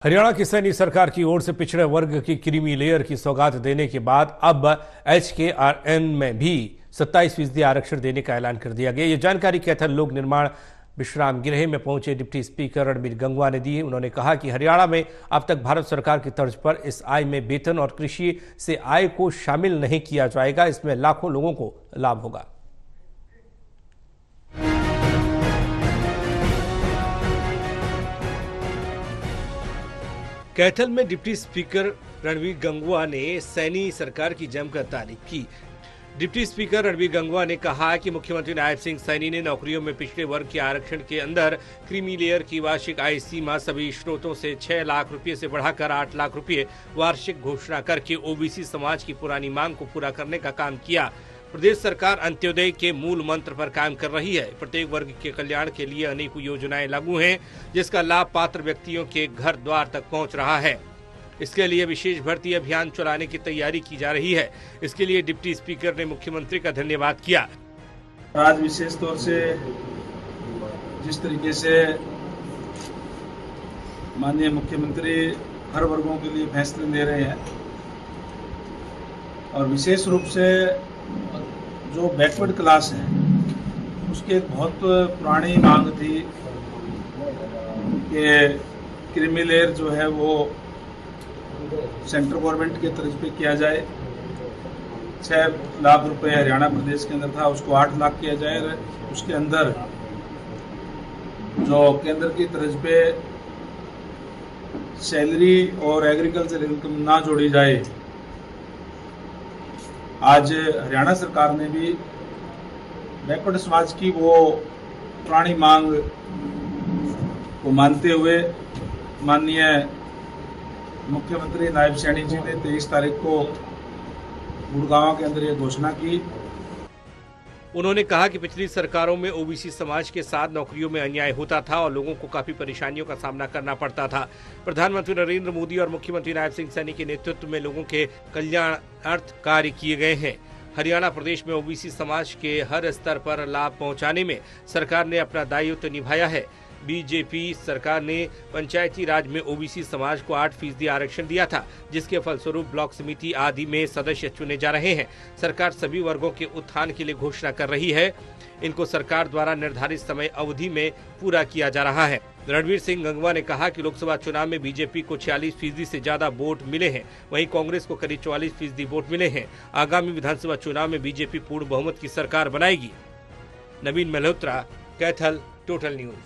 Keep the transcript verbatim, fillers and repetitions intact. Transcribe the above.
हरियाणा की सैनी सरकार की ओर से पिछड़े वर्ग की क्रीमी लेयर की सौगात देने के बाद अब एच के आर एन में भी सत्ताईस फीसदी आरक्षण देने का ऐलान कर दिया गया। ये जानकारी कैथल लोक निर्माण विश्राम गृह में पहुंचे डिप्टी स्पीकर रणबीर गंगवा ने दी। उन्होंने कहा कि हरियाणा में अब तक भारत सरकार की तर्ज पर इस आय में वेतन और कृषि से आय को शामिल नहीं किया जाएगा। इसमें लाखों लोगों को लाभ होगा। कैथल में डिप्टी स्पीकर रणबीर गंगवा ने सैनी सरकार की जमकर तारीफ की। डिप्टी स्पीकर रणबीर गंगवा ने कहा कि मुख्यमंत्री नायब सिंह सैनी ने नौकरियों में पिछड़े वर्ग के आरक्षण के अंदर क्रीमी लेयर की वार्षिक आय सीमा सभी स्रोतों से छह लाख रुपए से बढ़ाकर आठ लाख रुपए वार्षिक घोषणा करके ओबीसी समाज की पुरानी मांग को पूरा करने का काम किया। प्रदेश सरकार अंत्योदय के मूल मंत्र पर काम कर रही है। प्रत्येक वर्ग के कल्याण के लिए अनेकों योजनाएं लागू हैं, जिसका लाभ पात्र व्यक्तियों के घर द्वार तक पहुंच रहा है। इसके लिए विशेष भर्ती अभियान चलाने की तैयारी की जा रही है। इसके लिए डिप्टी स्पीकर ने मुख्यमंत्री का धन्यवाद किया। आज विशेष तौर से जिस तरीके से माननीय मुख्यमंत्री हर वर्गों के लिए फैसले ले रहे हैं और विशेष रूप से जो बैकवर्ड क्लास है उसकी एक बहुत पुरानी मांग थी कि क्रीमी लेयर जो है वो सेंट्रल गवर्नमेंट के तर्ज पे किया जाए। छह लाख रुपए हरियाणा प्रदेश के अंदर था, उसको आठ लाख किया जाए। उसके अंदर जो केंद्र की तर्ज पे सैलरी और एग्रीकल्चर इनकम ना जोड़ी जाए। आज हरियाणा सरकार ने भी बैकवर्ड समाज की वो पुरानी मांग को मानते हुए माननीय मुख्यमंत्री नायब सैनी जी ने तेईस तारीख को गुड़गांव के अंदर ये घोषणा की। उन्होंने कहा कि पिछली सरकारों में ओबीसी समाज के साथ नौकरियों में अन्याय होता था और लोगों को काफी परेशानियों का सामना करना पड़ता था। प्रधानमंत्री नरेंद्र मोदी और मुख्यमंत्री नायब सिंह सैनी के नेतृत्व में लोगों के कल्याणार्थ कार्य किए गए हैं। हरियाणा प्रदेश में ओबीसी समाज के हर स्तर पर लाभ पहुंचाने में सरकार ने अपना दायित्व निभाया है। बीजेपी सरकार ने पंचायती राज में ओबीसी समाज को आठ फीसदी आरक्षण दिया था, जिसके फलस्वरूप ब्लॉक समिति आदि में सदस्य चुने जा रहे हैं। सरकार सभी वर्गों के उत्थान के लिए घोषणा कर रही है। इनको सरकार द्वारा निर्धारित समय अवधि में पूरा किया जा रहा है। रणबीर सिंह गंगवा ने कहा कि लोकसभा चुनाव में बीजेपी को छियालीस फीसदी से ज्यादा वोट मिले हैं, वहीं कांग्रेस को करीब चौवालीस फीसदी वोट मिले हैं। आगामी विधानसभा चुनाव में बीजेपी पूर्ण बहुमत की सरकार बनाएगी। Naveen Malhotra, Kaithal, total news.